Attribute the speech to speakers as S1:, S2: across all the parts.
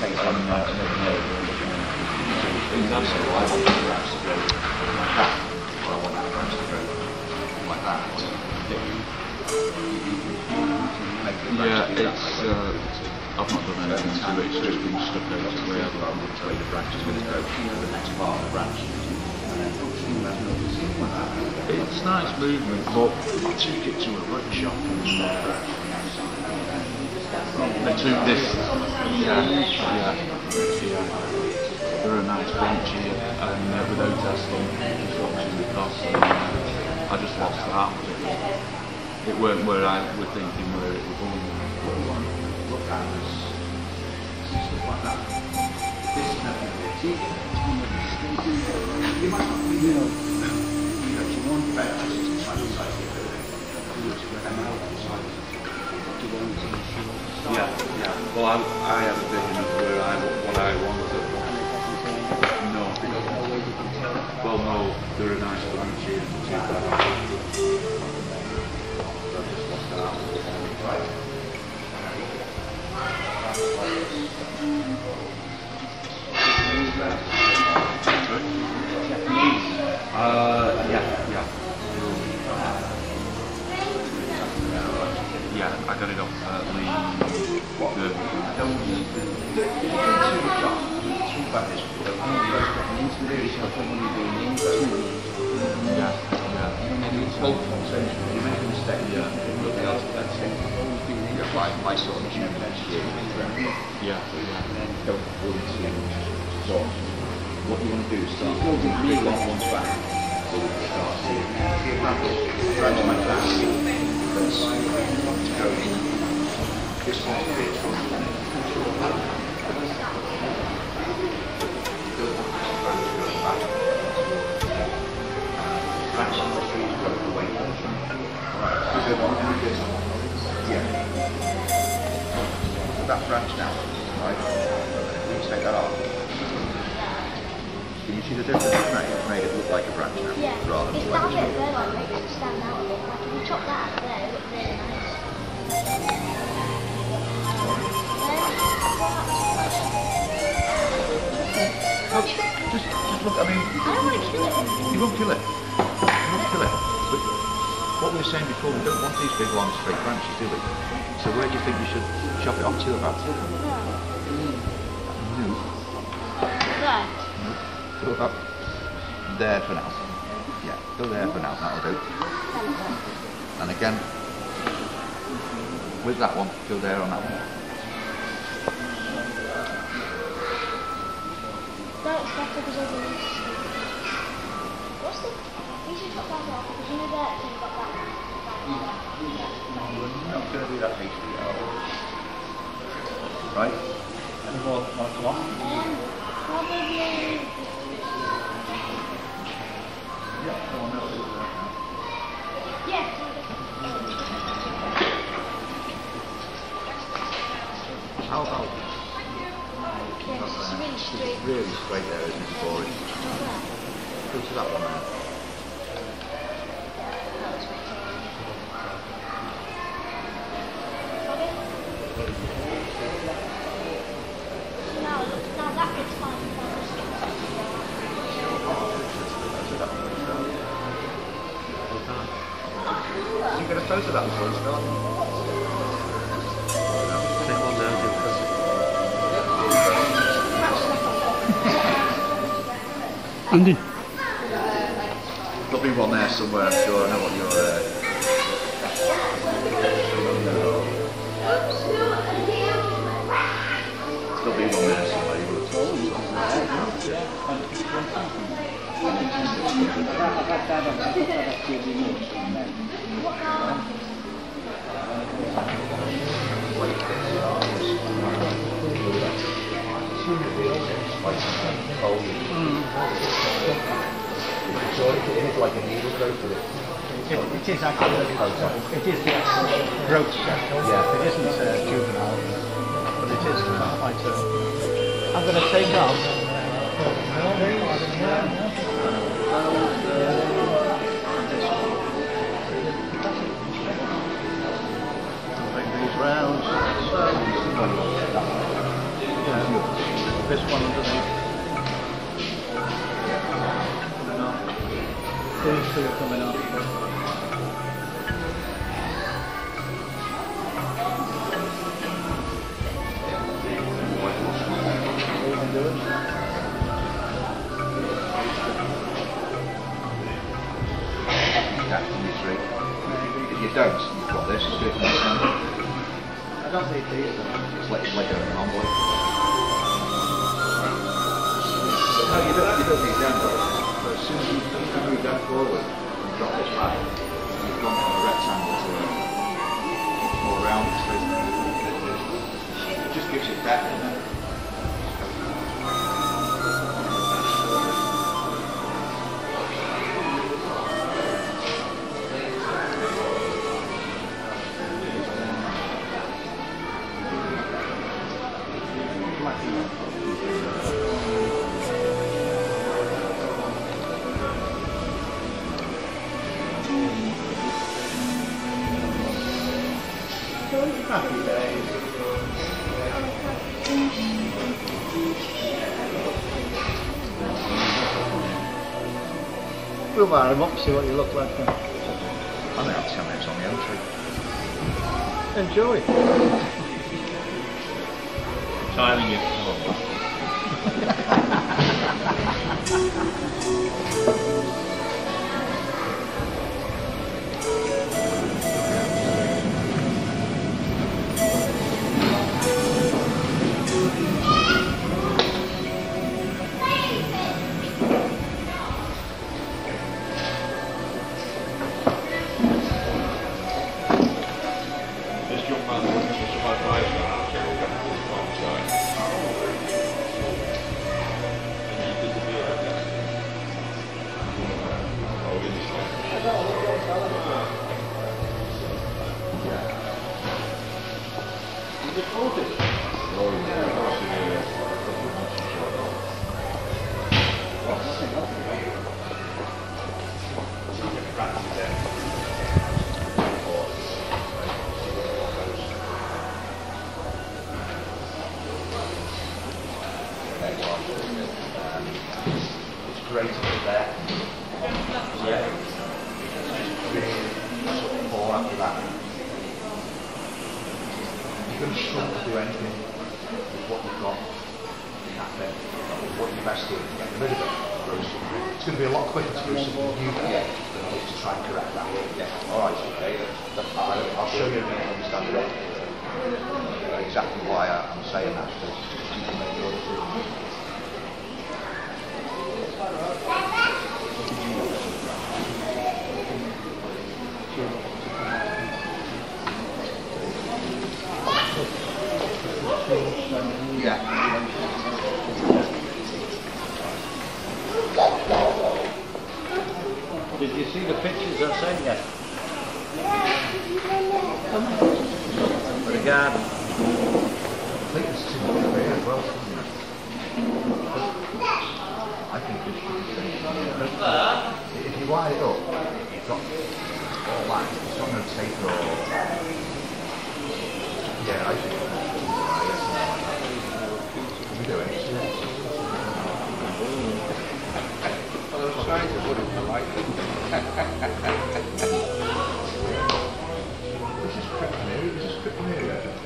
S1: Exactly. I want the branch to go like that, or I want that branch to go like that. Yeah, it's. I've not done anything to it. It's just been stuck out to wherever which way the branch is going to go to the next part of the branch. It's nice movement, but I took it to a workshop and they took this. Yeah. They're a nice bench here, and without testing construction the cost, I just lost that. It weren't where I was thinking where it was going. Look at this stuff like that. This is nothing. You might not be, you want better yeah. Well, I have a vision of what I wanted. No. Well, no, they're a nice branch here. I've just lost that out. Yeah, I got it off my sort of tune don't go into so what you want to do is start building big long ones back so we can start seeing branch like that let's go this one bit branch on the street go away right good one and this one that branch now, right? You take that off. Can you see the difference it's made? It's made it look like a branch now.
S2: Yeah.
S1: Rather
S2: It's
S1: than
S2: that bit there, like, makes it stand out a bit. Like, if you chop that out there, it looks really nice.
S1: Look, just look, I mean...
S2: I don't want to kill it.
S1: You won't kill it. You won't kill it. But what we were saying before, we don't want these big long straight branches, do we? So where do you think you should chop it off to about? No.
S2: There.
S1: No. Go about there for now. Yeah, go there for now, that'll do. And again, with that one, go there on that one.
S2: Don't expect it because over this. What's the... You should chop that off because you know that you've got that one.
S1: We're not going to do that hastily, are we? Right? Any more come off?
S2: Probably...
S1: Yeah, come on, that'll do that.
S2: Yeah.
S1: How about...
S2: Yeah, it's really straight.
S1: It's really straight there, isn't it? Boring. Go to that one now.
S2: Now that bit's fine.
S1: You get a photo of that before you start? Take one down,
S3: Andy.
S1: There'll be one there somewhere, I'm sure. I know what you're... There'll be one there somewhere. You would have told me. It's like a needle growth for it.
S3: It is actually it is the actual growth cycle.
S1: Yeah.
S3: It isn't juvenile, but it is quite I'm going to take off.
S1: Make these rounds.
S3: these two are coming off.
S1: If you don't, you've got this. Do it from the centre.
S3: I don't think these are.
S1: It's like an envelope.
S3: No, you don't.
S1: You don't need them, but as soon as you move that forward and drop this back, you've gone from a rectangle to a more rounded shape. It just gives it depth in there.
S3: Happy days. We'll wire him up, see what you look like then.
S1: I think I'll 10 minutes on the entry.
S3: Enjoy.
S1: Timing you. It's great to be there. Yeah. Sort of fall after that. You're going to struggle to do anything with what you've got in that bit. What you're best doing to get rid of it. It's going to be a lot quicker to do something new than it is to try and correct that. Yeah. Alright, okay. I'll show you in a minute when we stand it up. Exactly why I'm saying that. Yeah.
S3: Did you see the pictures I sent you? For the garden.
S1: I think it's too much there as well. I think this should be finished. If you wire it up, you've got all that. It's not going to taper or... Yeah, I think we do it.
S4: Well, I was trying to put it politely.
S1: This is pretty new. This is pretty new, I think.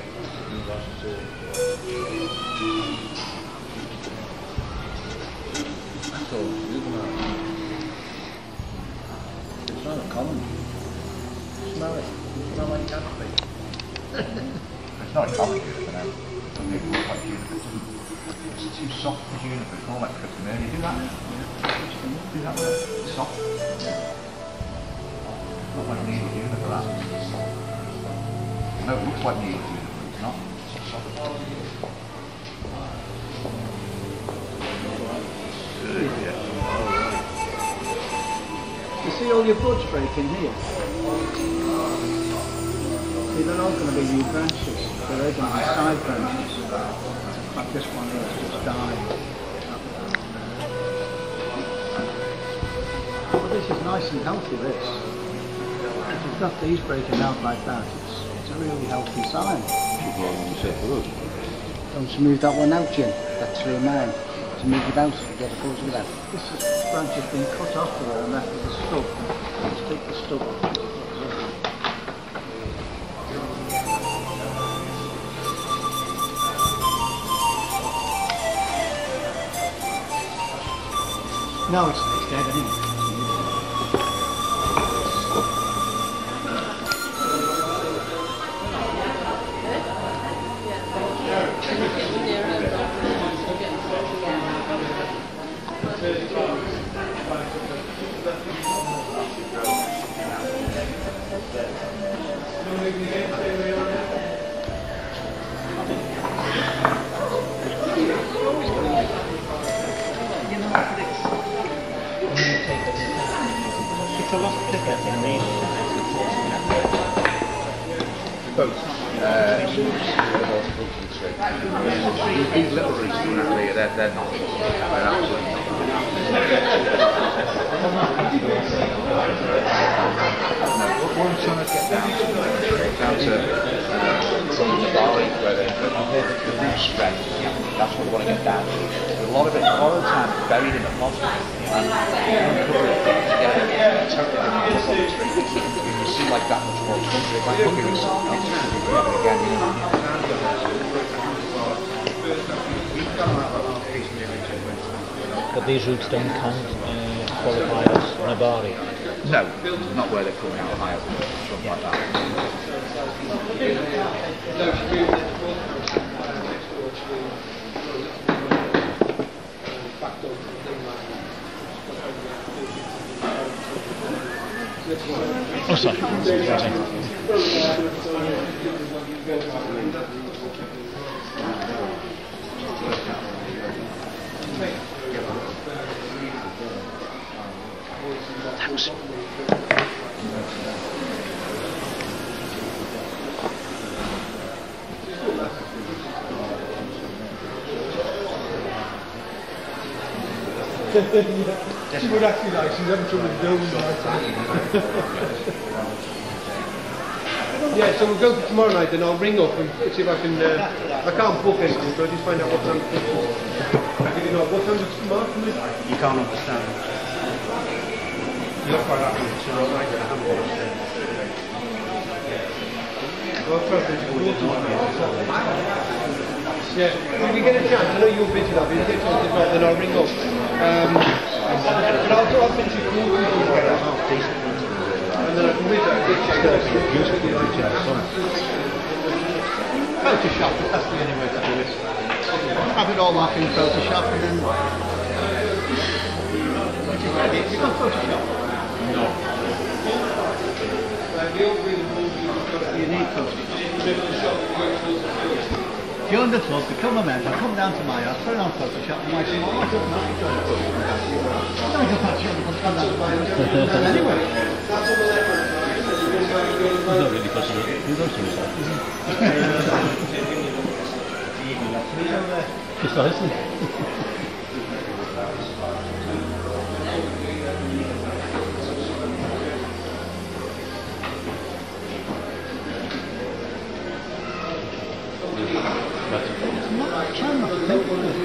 S3: That's all, isn't it? It's not a common. Smell it. Smell like canopy.
S1: It's not a common juniper now. It looks like juniper. It's too soft for juniper. It's more like cryptomeria. You do that? Do that with it? Soft? Not like needle juniper, that. No, it looks like needle juniper. It's not. It's soft.
S3: You see all your buds breaking here? See, they're all going to be new branches. They're going to be side branches. Like this one here, it's just dying. But this is nice and healthy, this. If you've got these breaking out like that, it's a really healthy sign. Don't smooth that one out, Jim. That's 3 9.
S5: to move it out, get it closer to that.
S3: This branch has been cut off there and left with a stub. Let's take the stub off. No, it's dead, isn't it? It's a lot thicker than these.
S1: Both. These little reefs coming out here, they're not. They're absolutely not. What I'm trying to get down to the valley where the root strength, that's what we want to get down to. A lot of the time it's buried in the bottom and uncover it to get a totally different look on the tree. You see like that much more country. By looking at something else, again,
S6: But these roots don't count qualify as Nabari.
S1: no, not where they're coming out higher, something like that.
S6: Oh, sorry.
S1: Thanks.
S3: She would actually like, she's having trouble building right. Yeah, so we'll go for tomorrow night and I'll ring up and see if I can, I can't book anything, so I'll just find out what time to what time is tomorrow?
S5: You can't understand.
S3: You look quite happy with tomorrow night at a handball. Yeah, if we get a chance, I know you're busy now, but if you get a chance, then I'll ring up. But I'll finish it cool and then I can whiz out. Photoshop, that's the only way to do it. Have it all up in Photoshop and then... Which is ready. Have you got Photoshop? No. You need Photoshop. If you're undertook to come a man, I'll come down to my house, put it on Photoshop, and I say, well, I don't know, I don't know. I don't actually come down to my house. Anyway.
S6: It's not really possible. You don't see yourself. Precisely.
S3: Trying not to think what it is.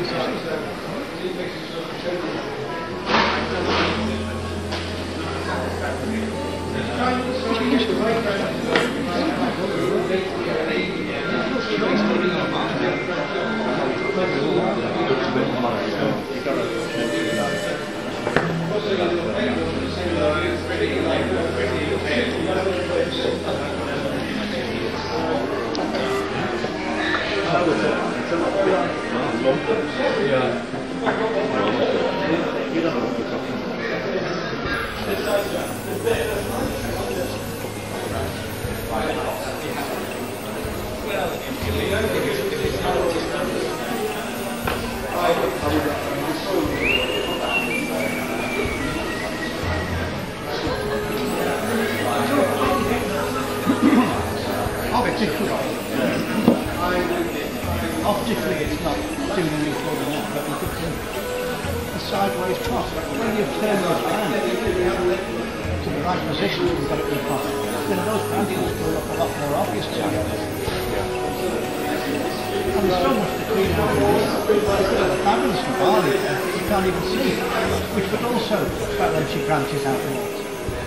S3: Optically it's not doing any further now, but we could do a sideways cross. When you turn those around to the right position, you've got it in front. Then those branches will look a lot more obvious to you. And there's so much to clean out of this. Fabulous for barley there, you can't even see, which would also attract them cheap branches out the water.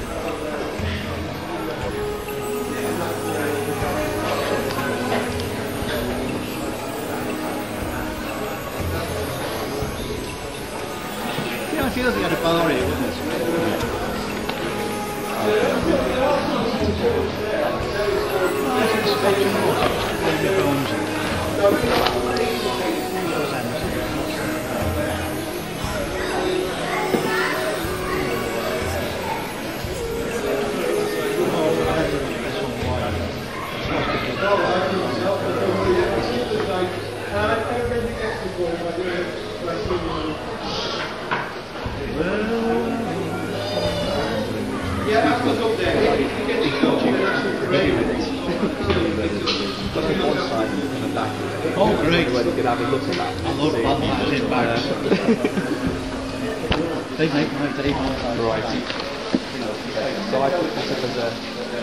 S3: Yeah, I feel like we had a bar here, wouldn't it? Nice and spectrum water, with the bones in it. Oh, great.
S4: Where you could have a look at that.
S3: I love that in bags. They make my day more.
S4: Right. So I put this up as a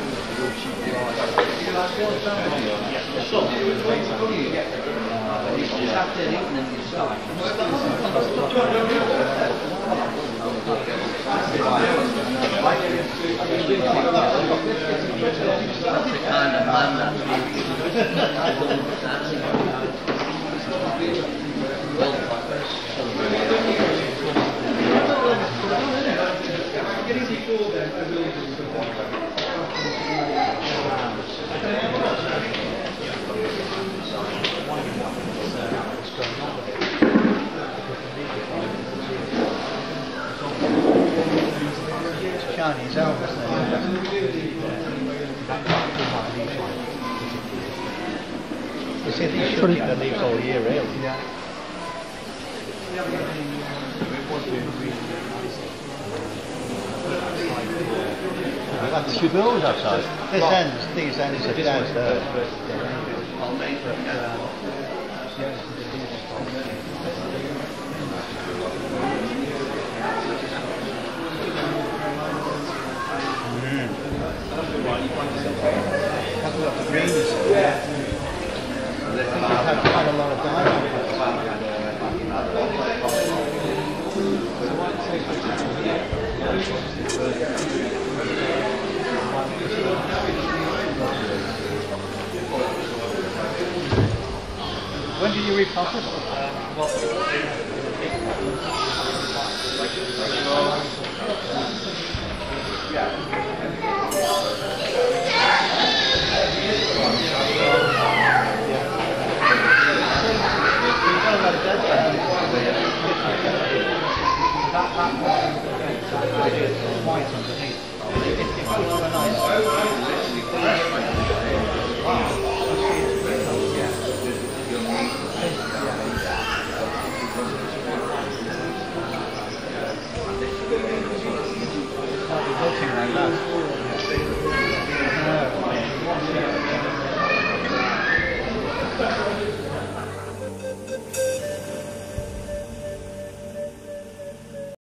S3: Chinese elves there. You see, these should keep the leaves all year, really. Yeah.
S6: That's two bills outside.
S3: These ends are down That's what the green is. Yeah. I think we've had quite a lot of dialogue. When did you repot it? White underneath. It goes for a nice